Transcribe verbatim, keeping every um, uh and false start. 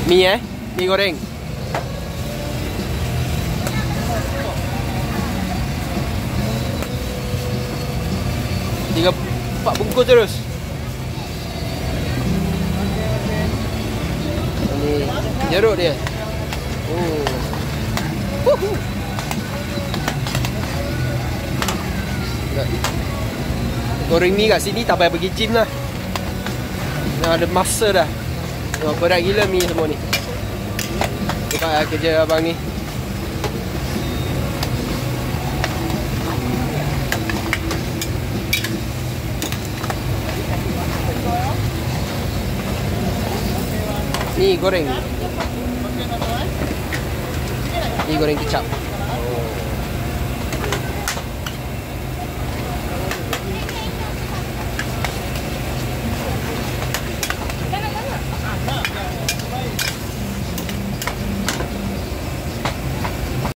Mie eh, mie goreng. Tiga empat bungkus terus. Ini jeruk dia. Oh. Wuhu. Goreng mie kat sini tak payah pergi gym lah. Dah ada masa dah. Wah, berat gila mie semua ni. Cepat lah kerja abang ni. Ni goreng. Ni goreng kicap.